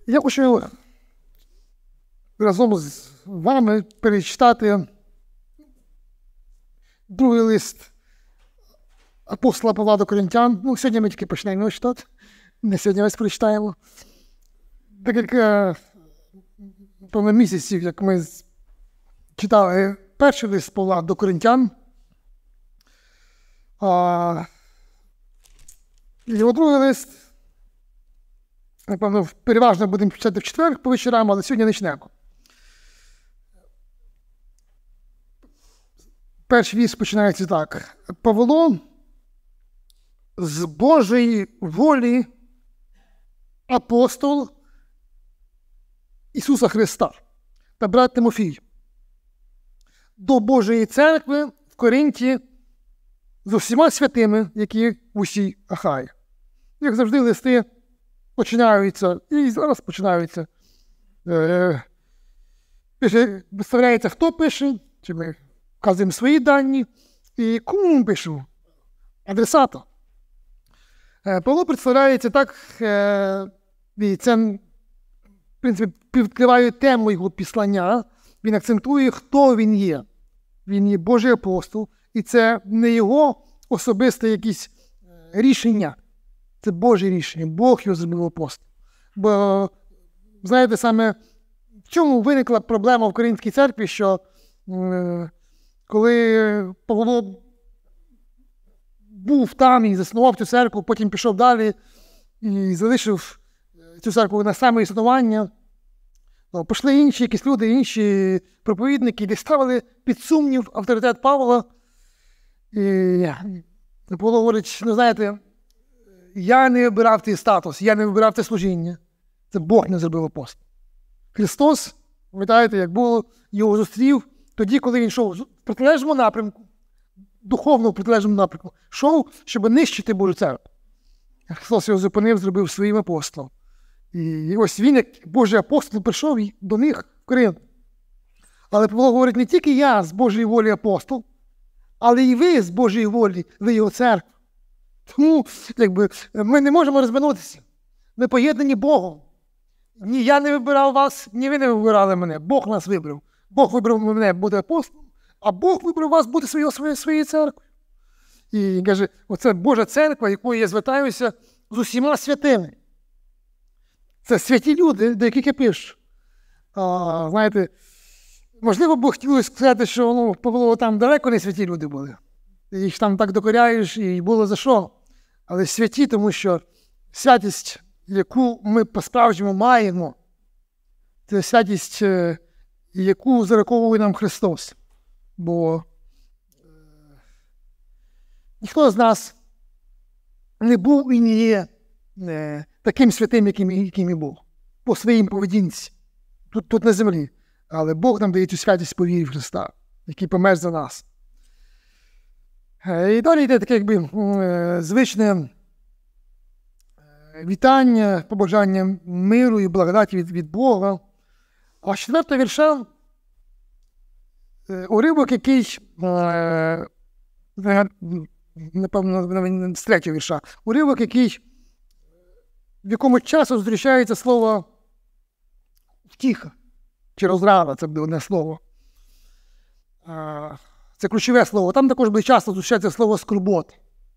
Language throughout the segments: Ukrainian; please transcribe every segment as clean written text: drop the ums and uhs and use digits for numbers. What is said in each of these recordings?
Я хочу разом з вами перечитати другий лист апостола Павла до Коринтян. Сьогодні ми тільки почнемо його читати. Не сьогодні весь прочитаємо. Декілька місяців, як ми читали перший лист Павла до Коринтян. Його другий лист, напевно, переважно будемо читати в четвер по вечорам, але сьогодні почнемо. Перший вірш починається так. Павло з Божої волі апостол Ісуса Христа та брат Тимофій до Божої церкви в Коринті з усіма святими, які в усій Ахаї. Як завжди, листи починаються, і зараз починаються. Виставляється, хто пише, чи ми вказуємо свої дані, і кому ми пишемо? Адресата. Павло представляється так, і це, в принципі, відкриває тему його післання, він акцентує, хто він є. Він є Божий апостол, і це не його особисте якісь рішення, це Боже рішення, Бог його зробив апостолом. Бо, знаєте, саме в чому виникла проблема в Коринтській церкві, що коли Павло був там і заснував цю церкву, потім пішов далі і залишив цю церкву на саме існування, пішли інші якісь люди, інші проповідники, де ставили під сумнів авторитет Павла. І Павло говорить, знаєте, я не вибирав цей статус, я не вибирав це служіння. Це Бог не зробив апостол. Христос, пам'ятаєте, як було, його зустрів тоді, коли він йшов в протилежному напрямку, духовно в протилежному напрямку, йшов, щоб нищити Божу церкву. Христос його зупинив, зробив своїм апостолом. І ось він, як Божий апостол, прийшов до них в Коринт. Але Павло говорить, не тільки я з Божої волі апостол, але і ви з Божої волі, ви його церква. Тому, ми не можемо розминутися. Ми поєднані Богом. Ні я не вибирав вас, ні ви не вибирали мене. Бог нас вибрав. Бог вибрав мене бути апостолом, а Бог вибрав вас бути своєю церквою. І каже, оце Божа церква, якою я звертаюся з усіма святими. Це святі люди, до яких я пишу. Знаєте, можливо, Бог хотів сказати, що Павло там далеко не святі люди були. Їх там так докоряєш, і було за що. Але святі, тому що святість, яку ми по-справжньому маємо, це святість, яку зараховує нам Христос. Бо ніхто з нас не був і не є таким святим, яким і був. По своїй поведінці. Тут на землі. Але Бог нам дає цю святість по вірі в Христа, який помер за нас. І далі йде таке, звичне вітання, побажання миру і благодаті від Бога. А з 4-го вірша уривок, який, напевно, з 3-го вірша, уривок, який, в якому часу зустрічається слово втіха, чи розрада, це буде одне слово. Це ключове слово. Там також буде часто зустрічається слово скорбота.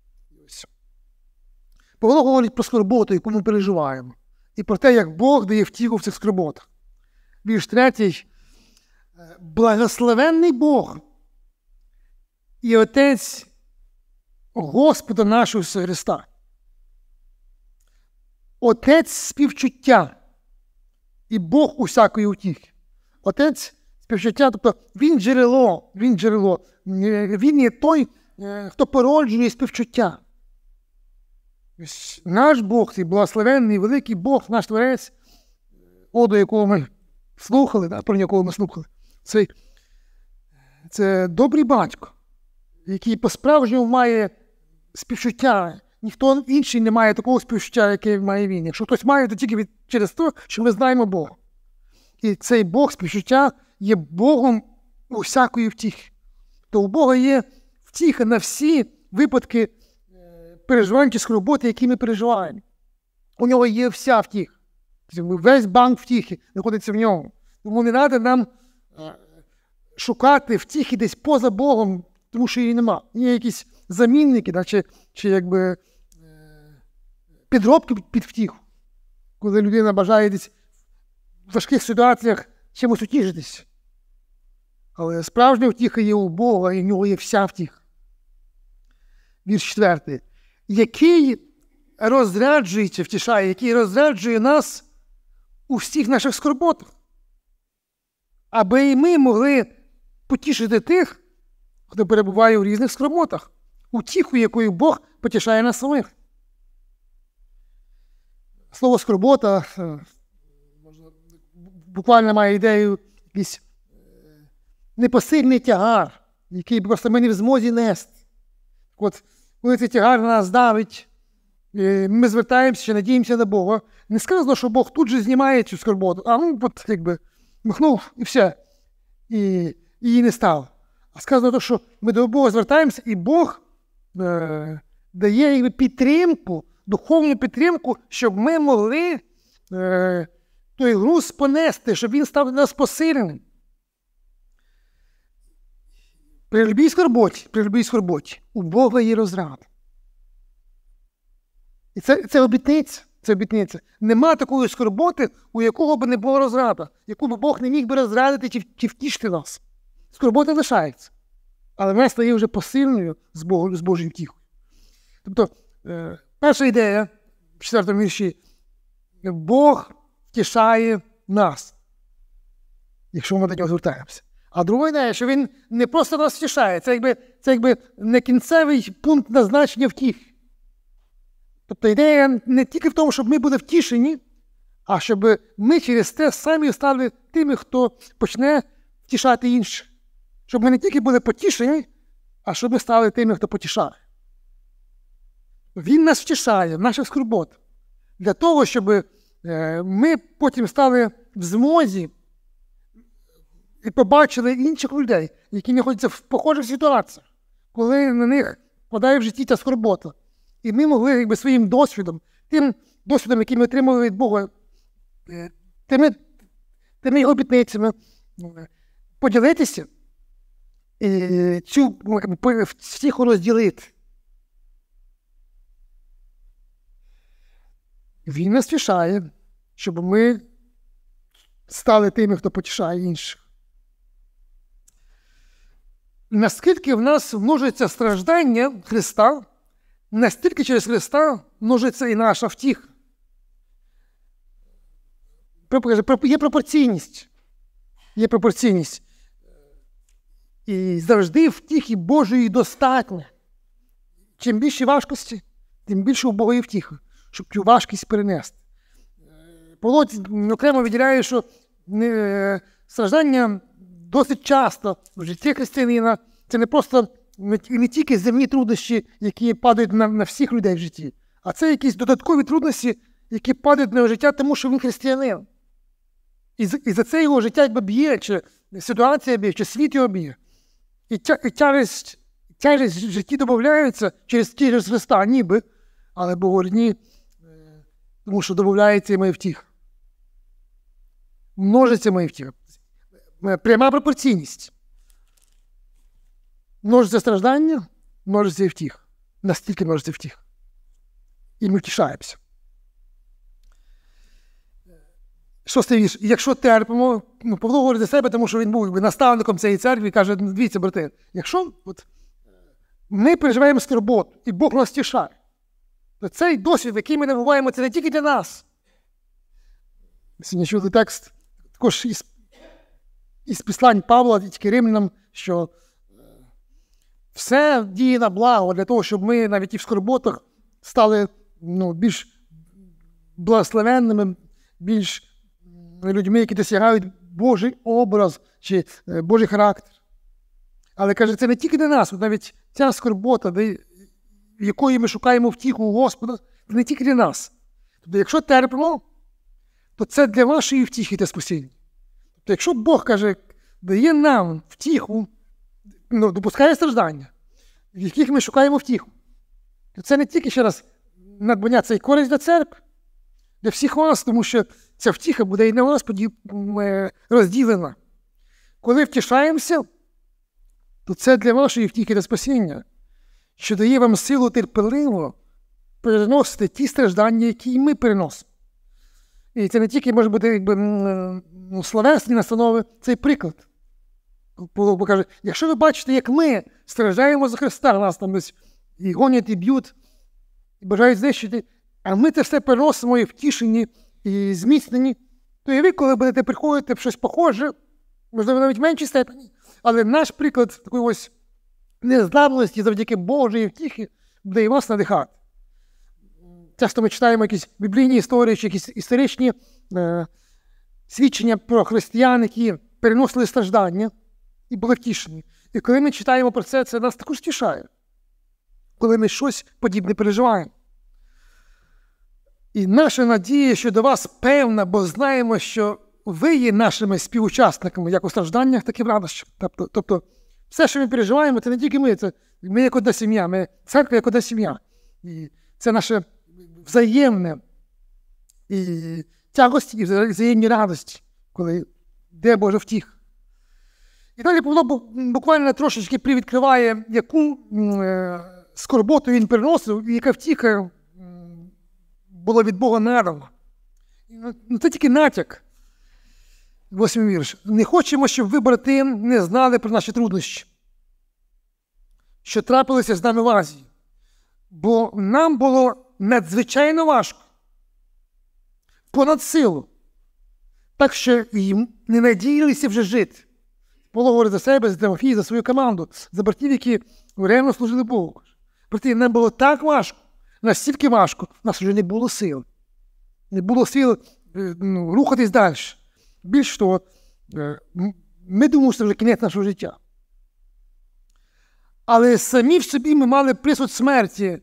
Павло говорить про скорботу, яку ми переживаємо. І про те, як Бог дає втіху в цих скорботах. Вірш 3. Благословенний Бог і Отець Господа нашого Ісуса Христа. Отець співчуття і Бог усякої утіхи. Отець співчуття, тобто він джерело, він є той, хто породжує співчуття. Наш Бог, цей благословенний, великий Бог, наш Творець, оду якого ми слухали, про якого ми слухали, це добрий батько, який по-справжньому має співчуття. Ніхто інший не має такого співчуття, яке має він. Якщо хтось має, то тільки через те, що ми знаємо Бога. І цей Бог співчуття є Богом усякої втіхи. То у Бога є втіха на всі випадки переживань чи скорботи, які ми переживаємо. У нього є вся втіха. Весь банк втіхи знаходиться в ньому. Тому не треба нам шукати втіхи десь поза Богом, тому що її нема. Є якісь замінники, да, чи якби підробки під втіху, коли людина бажає десь в важких ситуаціях чимось утішитись. Але справжня втіха є у Бога, і в нього є вся втіха. Вірш 4. Який розряджується, втішає, який розряджує нас у всіх наших скорботах, аби і ми могли потішити тих, хто перебуває у різних скорботах, утіху, якою Бог потішає нас самих. Слово скорбота буквально має ідею якийсь непосильний тягар, який просто ми не в змозі нести. От, коли цей тягар на нас давить, ми звертаємося чи надіємося на Бога, не сказано, що Бог тут же знімає цю скорботу, махнув і все, і її не стало. А сказано, що ми до Бога звертаємося, і Бог дає підтримку, духовну підтримку, щоб ми могли той груз понести, щоб він став для нас посиленим. При любій скорботі у Бога є розрада. І це обітниця. Нема такої скорботи, у якого б не було розрада, яку б Бог не міг би розрадити чи втішити нас. Скорбота лишається, але вона стає вже посильною з Божою втіхою. Тобто, перша ідея в 4-му вірші – Бог втішає нас, якщо ми до нього звертаємося. А друга ідея, що він не просто нас втішає, це якби не кінцевий пункт назначення втіхи. Тобто ідея не тільки в тому, щоб ми були втішені, а щоб ми через те самі стали тими, хто почне втішати інших. Щоб ми не тільки були потішені, а щоб ми стали тими, хто потішає. Він нас втішає в наших скорботах. Для того, щоб ми потім стали в змозі і побачили інших людей, які знаходяться в похожих ситуаціях, коли на них падає в житті ця скорбота. І ми могли своїм досвідом, тим досвідом, який ми отримали від Бога, тими його обітницями, поділитися і цю втіху розділити. Він нас втішає, щоб ми стали тими, хто потішає інших. Наскільки в нас множиться страждання Христа, настільки через Христа множиться і наша втіха. Є пропорційність. І завжди втіхи Божої достатньо. Чим більше важкості, тим більше у Бога є втіха, щоб цю важкість перенести. Павло окремо виділяє, що страждання досить часто в житті християнина це не просто не тільки земні труднощі, які падають на всіх людей в житті, а це якісь додаткові трудності, які падають на його життя, тому що він християнин. І за це його життя якби б'є, чи ситуація б'є, чи світ його б'є. І тяжесть в житті додається через Христа, ніби, але ні, тому що додається і моя втіха. Множиться моя втіха. Пряма пропорційність. Множиться страждання, множиться і втіха. Настільки множиться втіха. І ми втішаємося. 6-й вірш. Якщо терпимо, Павло говорить за себе, тому що він був наставником цієї церкви і каже, дивіться, брати, якщо ми переживаємо скорботу, і Бог нас втішає, то цей досвід, який ми набуваємо, це не тільки для нас. Сьогодні чули текст також із післань Павла, тільки римлянам, що все діє на благо для того, щоб ми навіть і в скорботах стали більш благословенними, більш людьми, які досягають Божий образ чи Божий характер. Але, каже, це не тільки для нас, навіть ця скорбота, в якої ми шукаємо втіху у Господа, це не тільки для нас. Тобто, якщо терпимо, то це для вашої втіхи та спасіння. Тобто, якщо Бог, каже, дає нам втіху, допускає страждання, в яких ми шукаємо втіху, то це не тільки, ще раз, надбання, це і користь для церкви, для всіх вас, тому що ця втіха буде і на нас розділена. Коли втішаємося, то це для вашої втіхи та спасіння, що дає вам силу терпеливо переносити ті страждання, які і ми переносимо. І це не тільки може бути словесні настанови, це й приклад. Павло каже, якщо ви бачите, як ми страждаємо за Христа, нас там і гонять, і б'ють, і бажають знищити, а ми це все переносимо і втішені, і зміцнені, то і ви, коли будете приходити в щось похоже, можливо, навіть в меншій степені, але наш приклад такої ось незламності завдяки Божої втіхи буде і вас надихати. Часто ми читаємо якісь біблійні історії, чи якісь історичні свідчення про християн, які переносили страждання і були втішені. І коли ми читаємо про це, це нас також втішає. Коли ми щось подібне переживаємо. І наша надія щодо вас певна, бо знаємо, що ви є нашими співучасниками як у стражданнях, так і в радощах. Тобто, все, що ми переживаємо, це не тільки ми, це ми як одна сім'я, ми церква як одна сім'я. І це наше взаємне і тягості, і взаємні радості, коли де Божа втіха. І далі Павло буквально трошечки привідкриває, яку скорботу він переносив, і яка втіха була від Бога надана. Це тільки натяк. 8 вірш. Не хочемо, щоб ви, брати, не знали про наші труднощі, що трапилися з нами в Азії. Бо нам було надзвичайно важко, понад силу, так що їм не надіялися вже жити. Павло говорить за себе, за Тимофія, за свою команду, за братів, які реально служили Богу. Брати, нам було так важко, настільки важко, у нас вже не було сил. Не було сил рухатись далі. Більш того, ми думали, що це вже кінець нашого життя. Але самі в собі ми мали присуд смерті,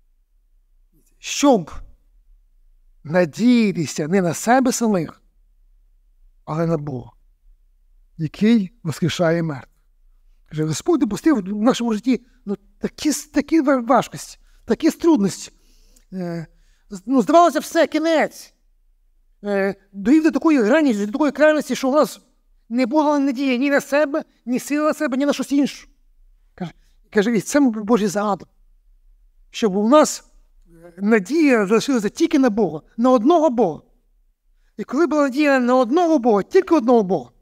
щоб надіятися не на себе самих, але на Бога, який воскрешає мертвих. Каже, Господь допустив в нашому житті такі важкості, такі трудності. Здавалося, все, кінець. Довів до такої грані, до такої крайності, що у нас не було надії ні на себе, ні сили на себе, ні на щось інше. Каже, і це Божий задум. Щоб у нас надія залишилася тільки на Бога, на одного Бога. І коли була надія на одного Бога, тільки одного Бога,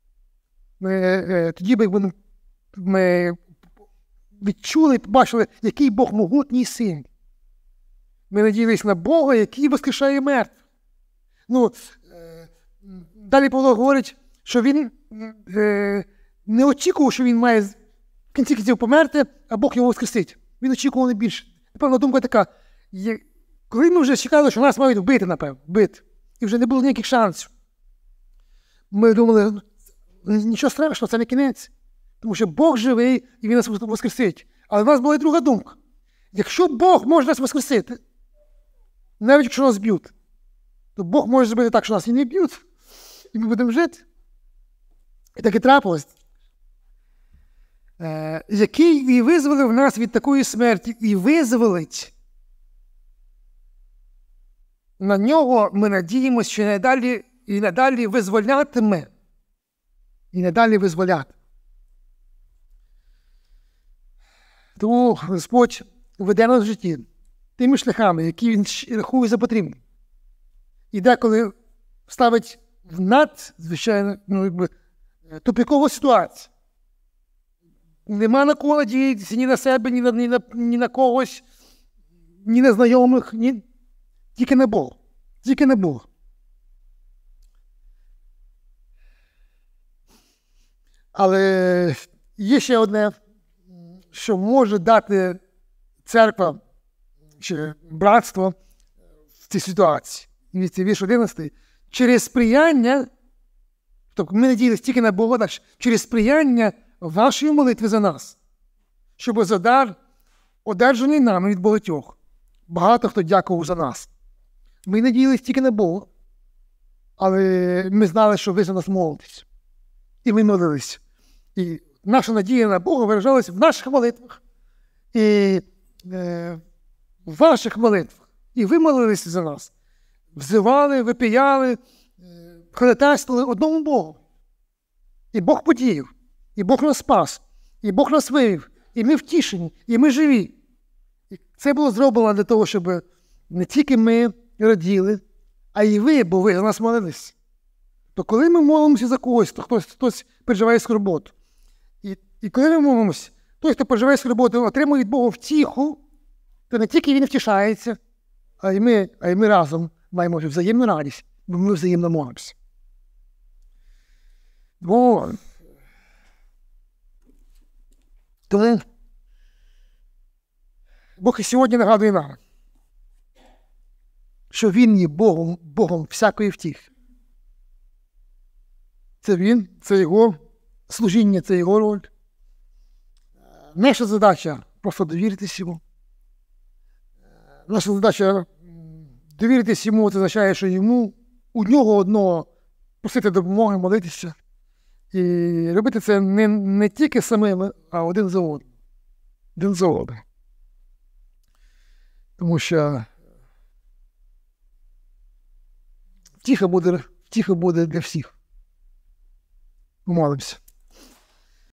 тоді ми відчули і побачили, який Бог могутній і сильний. Ми надіялись на Бога, який воскрешає мертвих. Далі Павло говорить, що він не очікував, що він має в кінці кінців померти, а Бог його воскресить. Він очікував не більше. Напевно, думка така, коли ми вже чекали, що нас мають вбити, напевно, і вже не було ніяких шансів. Ми думали, нічого страшного, це не кінець. Тому що Бог живий, і Він нас воскресить. Але в нас була і друга думка. Якщо Бог може нас воскресити, навіть якщо нас б'ють, то Бог може зробити так, що нас і не б'ють, і ми будемо жити. І так і трапилось. Який і визволив нас від такої смерті, і визволить. На нього ми надіємося, що і надалі визволятиме. І надалі визволяти. Тому Господь веде нас в житті тими шляхами, які Він рахує за потрібні. І деколи ставить в надзвичайно тупикову ситуацію. Нема на кого надіятися, ні на себе, ні на когось, ні на знайомих, тільки на Бога. Тільки на Бога. Але є ще одне, що може дати церква чи братство в цій ситуації. І це вірш 11. Через сприяння, тобто ми надіялися тільки на Бога, через сприяння вашої молитви за нас, щоб за дар, одержаний нами від багатьох, багато хто дякував за нас. Ми надіялися тільки на Бога, але ми знали, що ви за нас молитесь. І ми молилися. І наша надія на Бога виражалася в наших молитвах і в ваших молитвах. І ви молилися за нас. Взивали, випияли, ходатайствували одному Богу. І Бог подіяв, і Бог нас спас, і Бог нас вивів, і ми втішені, і ми живі. І це було зроблено для того, щоб не тільки ми раділи, а й ви, бо ви за нас молились. То коли ми молимося за когось, то хтось переживає скорботу. І коли ми молимося, той, хто переживає скорботу, отримує від Бога втіху, то не тільки він втішається, а й ми разом маємо взаємну радість, бо ми взаємно молимося. Тому Бог і сьогодні нагадує нам, що Він є Богом всякої втіхи. Це Він, це Його служіння, це Його роль. Наша задача просто довіритись Йому. Наша задача довіритись Йому, це означає, що у Нього одного просити допомоги, молитися. І робити це не тільки самими, а один за одним. Один за одним. Тому що втіха буде для всіх. Помолимося.